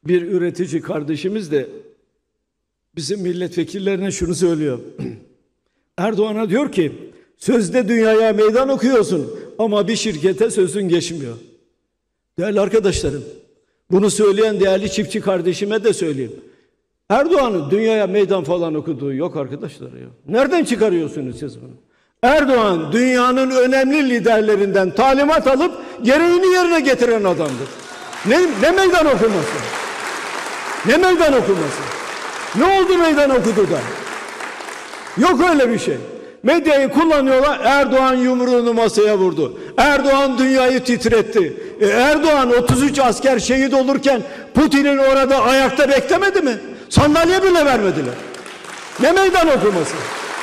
Bir üretici kardeşimiz de bizim milletvekillerine şunu söylüyor. Erdoğan'a diyor ki, sözde dünyaya meydan okuyorsun ama bir şirkete sözün geçmiyor. Değerli arkadaşlarım, bunu söyleyen değerli çiftçi kardeşime de söyleyeyim. Erdoğan'ın dünyaya meydan falan okuduğu yok arkadaşlar ya. Nereden çıkarıyorsunuz siz bunu? Erdoğan dünyanın önemli liderlerinden talimat alıp gereğini yerine getiren adamdır. Ne meydan okuması? Ne meydan okuması? Ne oldu meydan okudu da? Yok öyle bir şey. Medyayı kullanıyorlar. Erdoğan yumruğunu masaya vurdu. Erdoğan dünyayı titretti. Erdoğan 33 asker şehit olurken Putin'in orada ayakta beklemedi mi? Sandalye bile vermediler. Ne meydan okuması?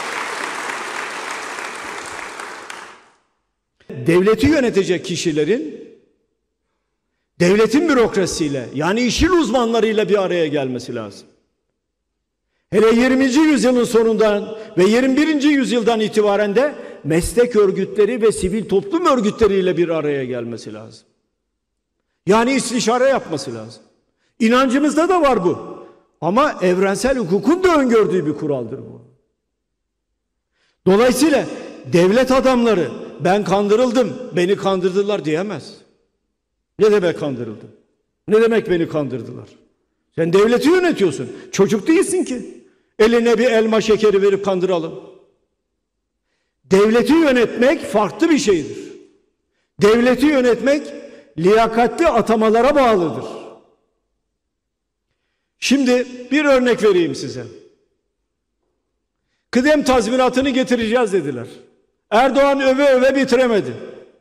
Devleti yönetecek kişilerin devletin bürokrasiyle, yani işin uzmanlarıyla bir araya gelmesi lazım. Hele 20. yüzyılın sonundan ve 21. yüzyıldan itibaren de meslek örgütleri ve sivil toplum örgütleriyle bir araya gelmesi lazım. Yani istişare yapması lazım. İnancımızda da var bu. Ama evrensel hukukun da öngördüğü bir kuraldır bu. Dolayısıyla devlet adamları ben kandırıldım, beni kandırdılar diyemez. Ne demek kandırıldım? Ne demek beni kandırdılar? Sen devleti yönetiyorsun. Çocuk değilsin ki. Eline bir elma şekeri verip kandıralım. Devleti yönetmek farklı bir şeydir. Devleti yönetmek liyakatli atamalara bağlıdır. Şimdi bir örnek vereyim size. Kıdem tazminatını getireceğiz dediler. Erdoğan öve öve bitiremedi.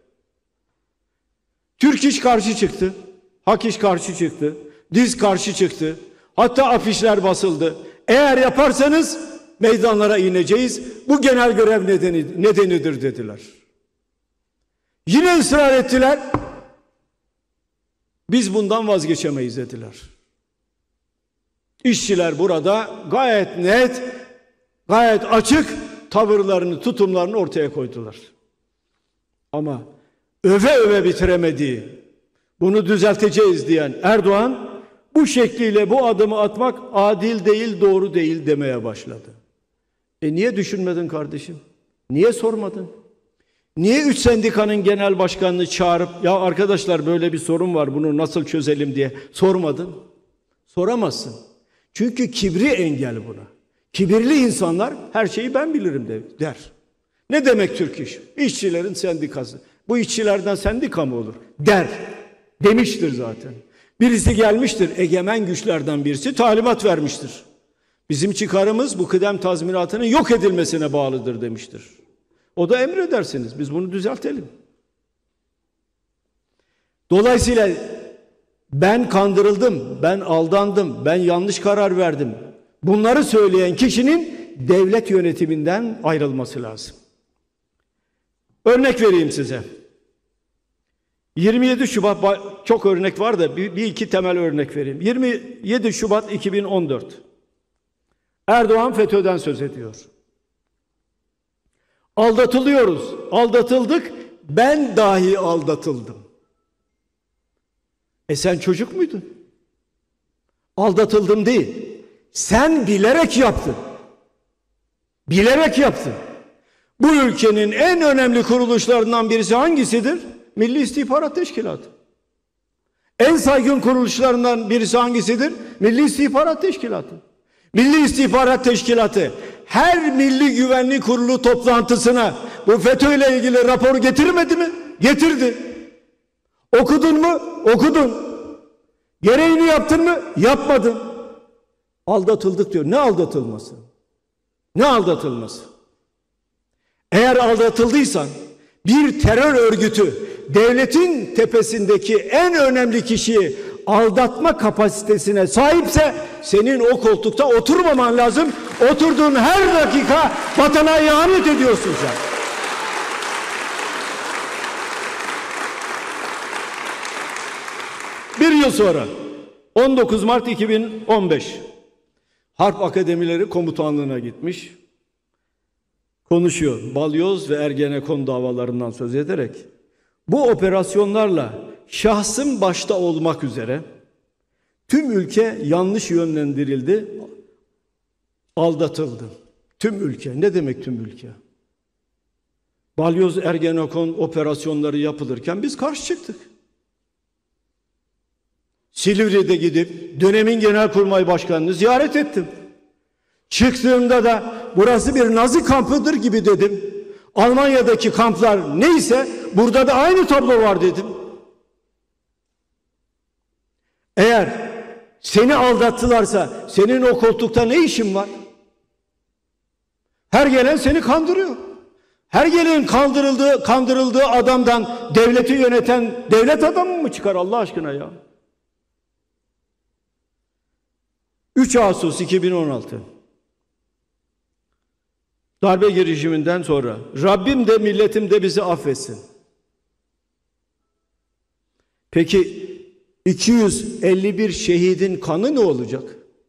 Türk İş karşı çıktı. Hak İş karşı çıktı. DİSK karşı çıktı. Hatta afişler basıldı. Eğer yaparsanız meydanlara ineceğiz. Bu genel görev nedenidir dediler. Yine ısrar ettiler. Biz bundan vazgeçemeyiz dediler. İşçiler burada gayet net, gayet açık tavırlarını, tutumlarını ortaya koydular. Ama öve öve bitiremediği, bunu düzelteceğiz diyen Erdoğan bu şekliyle bu adımı atmak adil değil, doğru değil demeye başladı. Niye düşünmedin kardeşim? Niye sormadın? Niye 3 sendikanın genel başkanını çağırıp ya arkadaşlar böyle bir sorun var bunu nasıl çözelim diye sormadın? Soramazsın. Çünkü kibri engel buna. Kibirli insanlar her şeyi ben bilirim der. Ne demek Türk İş? İşçilerin sendikası. Bu işçilerden sendika mı olur? Der. Demiştir zaten. Birisi gelmiştir, egemen güçlerden birisi talimat vermiştir. Bizim çıkarımız bu kıdem tazminatının yok edilmesine bağlıdır demiştir. O da emredersiniz, biz bunu düzeltelim. Dolayısıyla ben kandırıldım, ben aldandım, ben yanlış karar verdim. Bunları söyleyen kişinin devlet yönetiminden ayrılması lazım. Örnek vereyim size. 27 Şubat, çok örnek var da bir iki temel örnek vereyim. 27 Şubat 2014. Erdoğan FETÖ'den söz ediyor. Aldatılıyoruz, aldatıldık, ben dahi aldatıldım. Sen çocuk muydun? Aldatıldım değil, sen bilerek yaptın. Bilerek yaptın. Bu ülkenin en önemli kuruluşlarından birisi hangisidir? Milli İstihbarat Teşkilatı. En saygın kuruluşlarından birisi hangisidir? Milli İstihbarat Teşkilatı. Milli İstihbarat Teşkilatı her Milli Güvenlik Kurulu toplantısına bu FETÖ ile ilgili raporu getirmedi mi? Getirdi. Okudun mu? Okudun. Gereğini yaptın mı? Yapmadın. Aldatıldık diyor. Ne aldatılması? Ne aldatılması? Eğer aldatıldıysan bir terör örgütü devletin tepesindeki en önemli kişiyi aldatma kapasitesine sahipse senin o koltukta oturmaman lazım. Oturduğun her dakika vatana ihanet ediyorsun sen. Bir yıl sonra 19 Mart 2015 Harp Akademileri Komutanlığı'na gitmiş. Konuşuyor. Balyoz ve Ergenekon davalarından söz ederek bu operasyonlarla şahsım başta olmak üzere Tüm ülke yanlış yönlendirildi, aldatıldı. Tüm ülke. Ne demek tüm ülke? Balyoz Ergenekon operasyonları yapılırken biz karşı çıktık. Silivri'de gidip dönemin Genelkurmay Başkanı'nı ziyaret ettim. Çıktığımda da burası bir Nazi kampıdır gibi dedim. Almanya'daki kamplar neyse burada da aynı tablo var dedim. Eğer seni aldattılarsa senin o koltukta ne işin var? Her gelen seni kandırıyor. Her gelen kandırıldığı adamdan devleti yöneten devlet adamı mı çıkar Allah aşkına ya? 3 Ağustos 2016 darbe girişiminden sonra Rabbim de milletim de bizi affetsin. Peki 251 şehidin kanı ne olacak?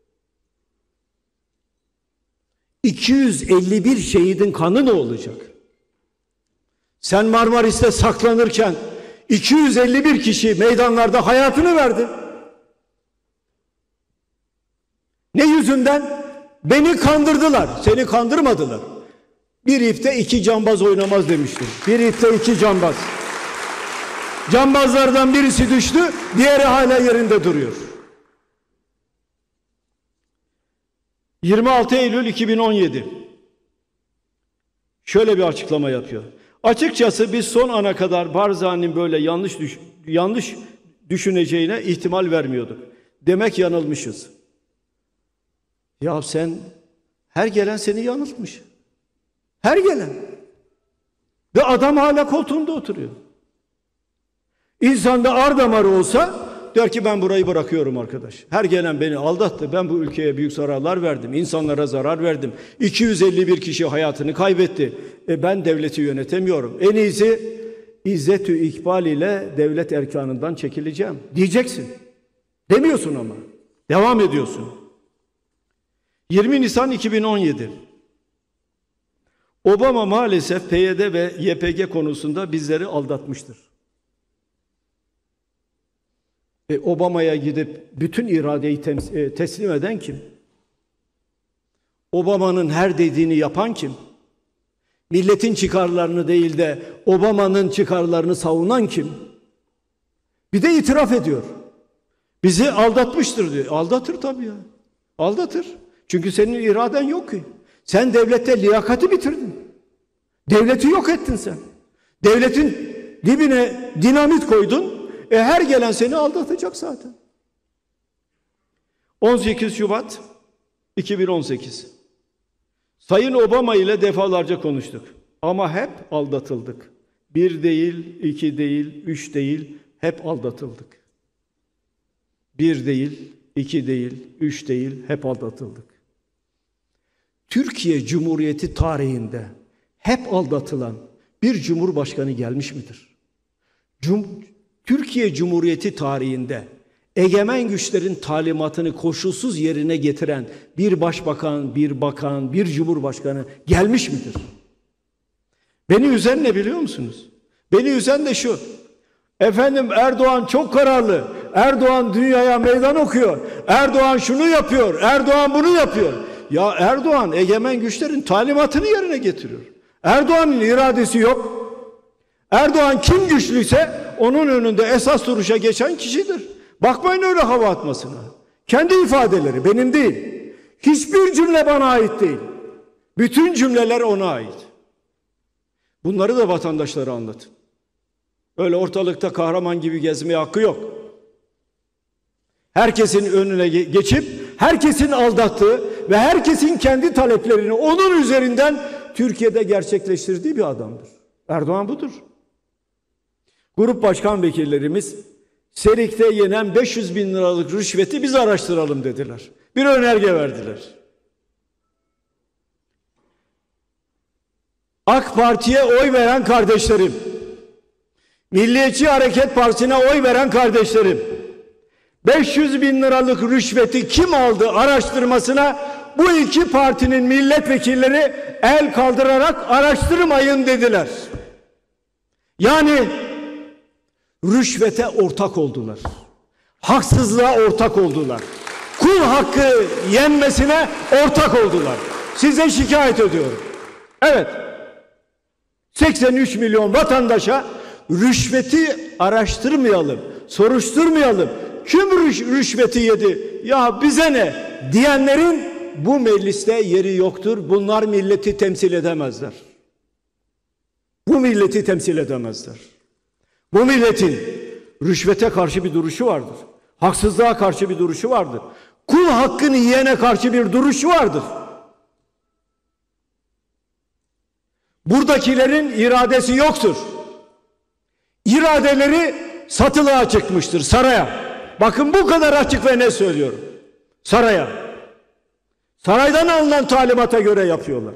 251 şehidin kanı ne olacak? Sen Marmaris'te saklanırken 251 kişi meydanlarda hayatını verdi. Ne yüzünden? Beni kandırdılar. Seni kandırmadılar. Bir ipte 2 cambaz oynamaz demiştim. Bir ipte 2 cambaz. Cambazlardan birisi düştü, diğeri hala yerinde duruyor. 26 Eylül 2017 şöyle bir açıklama yapıyor. Açıkçası biz son ana kadar Barzani'nin böyle yanlış düşüneceğine ihtimal vermiyorduk. Demek yanılmışız. Ya sen, her gelen seni yanıltmış. Her gelen. Ve adam hala koltuğunda oturuyor. İnsanda ar damarı olsa der ki ben burayı bırakıyorum arkadaş. Her gelen beni aldattı. Ben bu ülkeye büyük zararlar verdim. İnsanlara zarar verdim. 251 kişi hayatını kaybetti. Ben devleti yönetemiyorum. En iyisi İzzetü İkbal ile devlet erkanından çekileceğim diyeceksin. Demiyorsun ama. Devam ediyorsun. 20 Nisan 2017 Obama maalesef PYD ve YPG konusunda bizleri aldatmıştır. Obama'ya gidip bütün iradeyi teslim eden kim? Obama'nın her dediğini yapan kim? Milletin çıkarlarını değil de Obama'nın çıkarlarını savunan kim? Bir de itiraf ediyor. Bizi aldatmıştır diyor. Aldatır tabii ya. Aldatır. Çünkü senin iraden yok ki. Sen devlette liyakati bitirdin. Devleti yok ettin sen. Devletin dibine dinamit koydun. Her gelen seni aldatacak zaten. 18 Şubat 2018 Sayın Obama ile defalarca konuştuk. Ama hep aldatıldık. 1 değil, 2 değil, 3 değil, hep aldatıldık. 1 değil, 2 değil, 3 değil, hep aldatıldık. Türkiye Cumhuriyeti tarihinde hep aldatılan bir cumhurbaşkanı gelmiş midir? Türkiye Cumhuriyeti tarihinde egemen güçlerin talimatını koşulsuz yerine getiren bir başbakan, bir bakan, bir cumhurbaşkanı gelmiş midir? Beni üzen ne biliyor musunuz? Beni üzen de şu. Efendim Erdoğan çok kararlı. Erdoğan dünyaya meydan okuyor. Erdoğan şunu yapıyor. Erdoğan bunu yapıyor. Ya Erdoğan egemen güçlerin talimatını yerine getiriyor. Erdoğan'ın iradesi yok. Erdoğan kim güçlüyse onun önünde esas duruşa geçen kişidir. Bakmayın öyle hava atmasına. Kendi ifadeleri, benim değil. Hiçbir cümle bana ait değil. Bütün cümleler ona ait. Bunları da vatandaşlara anlatın. Öyle ortalıkta kahraman gibi gezmeye hakkı yok. Herkesin önüne geçip herkesin aldattığı ve herkesin kendi taleplerini onun üzerinden Türkiye'de gerçekleştirdiği bir adamdır. Erdoğan budur. Grup başkan vekillerimiz Serik'te yenen 500 bin liralık rüşveti biz araştıralım dediler. Bir önerge verdiler. AK Parti'ye oy veren kardeşlerim, Milliyetçi Hareket Partisi'ne oy veren kardeşlerim, 500 bin liralık rüşveti kim aldı araştırmasına bu iki partinin milletvekilleri el kaldırarak araştırmayın dediler. Yani rüşvete ortak oldular. haksızlığa ortak oldular. Kul hakkı yenmesine ortak oldular. Size şikayet ediyorum. Evet, 83 milyon vatandaşa rüşveti araştırmayalım, soruşturmayalım. Kim rüşveti yedi? Ya bize ne? Diyenlerin bu mecliste yeri yoktur. Bunlar milleti temsil edemezler. Bu milleti temsil edemezler. Bu milletin rüşvete karşı bir duruşu vardır. Haksızlığa karşı bir duruşu vardır. Kul hakkını yiyene karşı bir duruşu vardır. Buradakilerin iradesi yoktur. İradeleri satılığa çıkmıştır, saraya. Bakın bu kadar açık ve ne söylüyorum. Saraya. Saraydan alınan talimata göre yapıyorlar.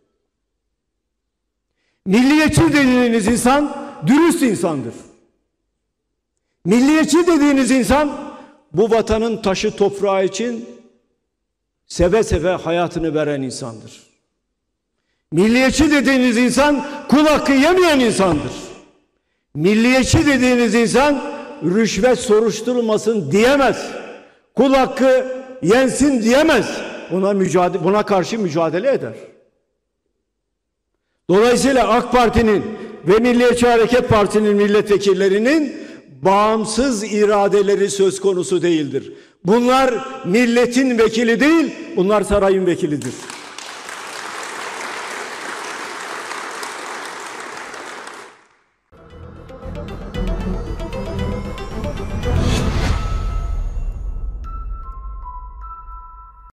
Milliyetçi dediğiniz insan dürüst insandır. Milliyetçi dediğiniz insan bu vatanın taşı toprağı için seve seve hayatını veren insandır. Milliyetçi dediğiniz insan kul hakkı yemeyen insandır. Milliyetçi dediğiniz insan rüşvet soruşturulmasın diyemez. Kul hakkı yensin diyemez. Buna karşı mücadele eder. Dolayısıyla AK Parti'nin ve Milliyetçi Hareket Partisi'nin milletvekillerinin bağımsız iradeleri söz konusu değildir. Bunlar milletin vekili değil, bunlar sarayın vekilidir.